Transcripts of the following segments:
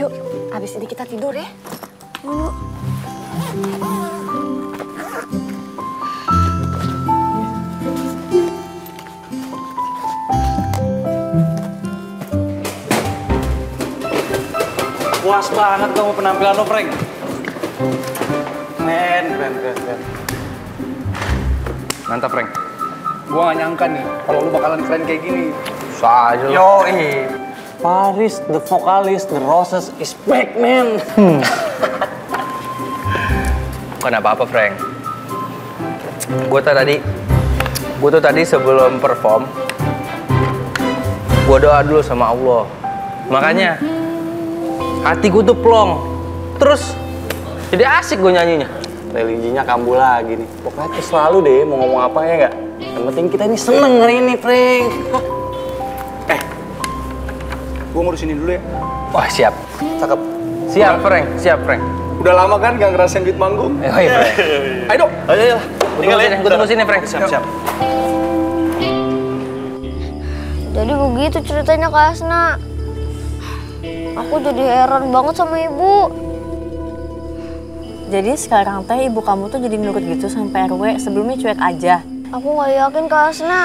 Yuk, abis ini kita tidur ya. Yuk. Puas banget kamu penampilan lo, Frank. Keren. Mantap, Frank. Gua gak nyangka nih kalau lu bakalan keren kayak gini. Susah aja lo. Yoi. Paris, the vocalist, the Roses is back, man. Bukan apa-apa, Frank. Gue tuh tadi sebelum perform, gue doa dulu sama Allah. Makanya hati gue tuh plong. Terus jadi asik gue nyanyinya. Religinya kambuh lagi nih. Pokoknya tuh selalu deh mau ngomong apa ya nggak? Yang penting kita ini seneng hari ini, Frank. Gue ngurusin ini dulu ya. Wah, siap. Cakep. Siap, Frank. Siap, Frank. Udah lama kan gak ngerasain beat manggung? Oh iya, Frank. Ayo dong. Ayo. Gue tunggu sini, Frank. Siap. Jadi begitu ceritanya Kak Hasna. Aku jadi heran banget sama ibu. Jadi sekarang teh ibu kamu tuh jadi nurut gitu sampai RW, sebelumnya cuek aja. Aku nggak yakin Kak Hasna.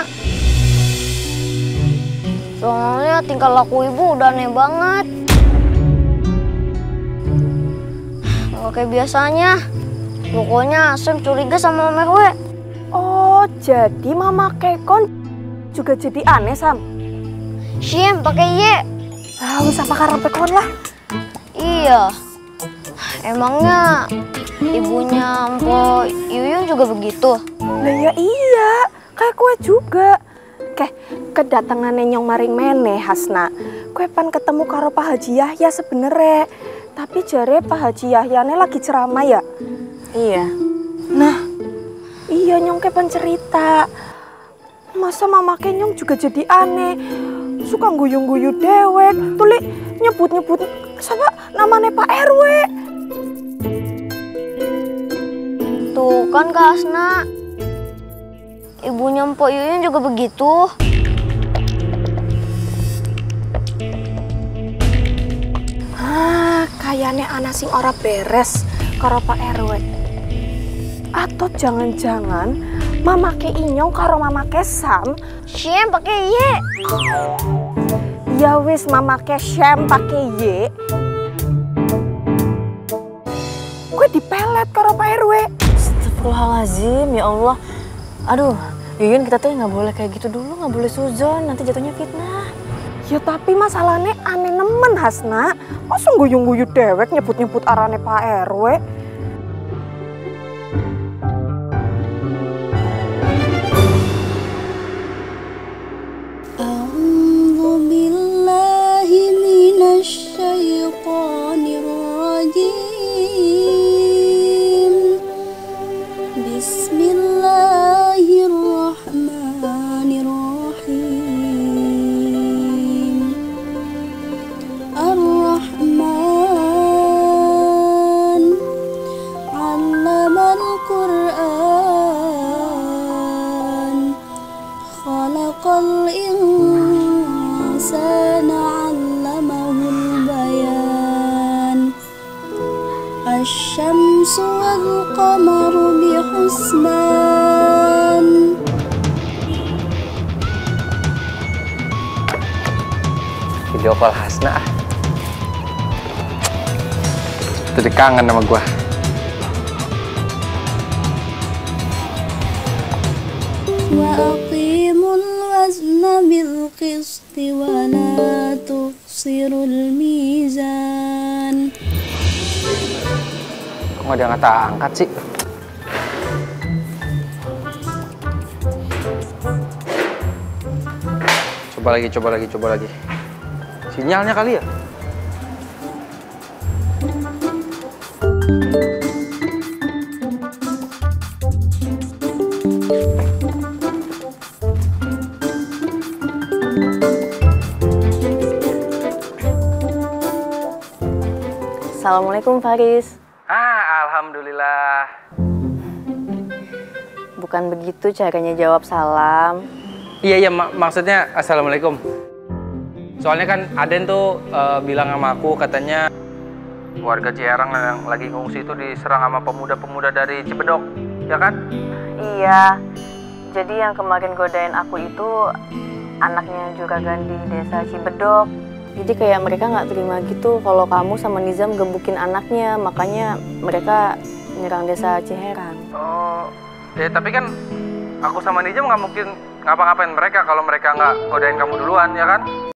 Soalnya tingkah laku ibu udah aneh banget. Nggak kayak biasanya. Pokoknya Sam curiga sama Om RW. Oh, jadi Mama Kekon juga jadi aneh, Sam? Siem pakai Y. Ah, wis apa karepe kon lah. Iya. Emangnya ibunya Mpok Yuyun juga begitu? Lah ya iya, kayak kue juga. Kedatangan nyong maring meneh Hasna. Kue pan ketemu karo Pak Haji Yahya sebenere. Tapi jare Pak Haji Yahyane lagi ceramah ya? Iya. Nah, iya nyong kepan cerita. Masa Mama Kenyong juga jadi aneh. Suka guyu-guyu dewek. Tulik nyebut-nyebut sama namanya Pak RW. Tuh kan Kak Hasna. Ibunya Mpok Yuyun juga begitu. Kayaknya anak sing ora beres karo Pak RW. Atau jangan-jangan Mama Ke Inyong karo Mama Ke Sam Siem pakai Y. ya wis Mama Ke Sam pakai Y. Gue dipelet karo Pak RW. Astagfirullahaladzim, ya Allah. Aduh, Yuyun kita tuh nggak boleh kayak gitu dulu, nggak boleh suzon, nanti jatuhnya fitnah. Ya tapi masalahnya aneh nemen Hasna. Masa guyu-guyu dewek nyebut-nyebut arane Pak RW? A'udzu billahi minasy syaithanir rajim. Bismillahirrahmanirrahim. Ar-Rahman 'allamal Qur'an. Khalaqal insana 'allamahul bayan. Asy-syamsu wal qamaru bihusban. Video call Hasna. Jadi kangen sama gua. Wa aqimul wazna bil qisti wa la tukhsirul mizan. Kok nggak diangkat-angkat sih? Coba lagi. Sinyalnya kali ya? Assalamualaikum Faris. Alhamdulillah. Bukan begitu caranya jawab salam. Iya, maksudnya assalamualaikum. Soalnya kan Aden tuh bilang sama aku katanya warga Ciherang yang lagi ngungsi itu diserang sama pemuda-pemuda dari Cibedok, ya kan? Iya, jadi yang kemarin godain aku itu anaknya juragan di desa Cibedok. Jadi kayak mereka nggak terima gitu kalau kamu sama Nizam gebukin anaknya, makanya mereka nyerang desa Ciherang. Oh, ya tapi kan aku sama Nijam nggak mungkin ngapa-ngapain mereka kalau mereka nggak godain kamu duluan, ya kan?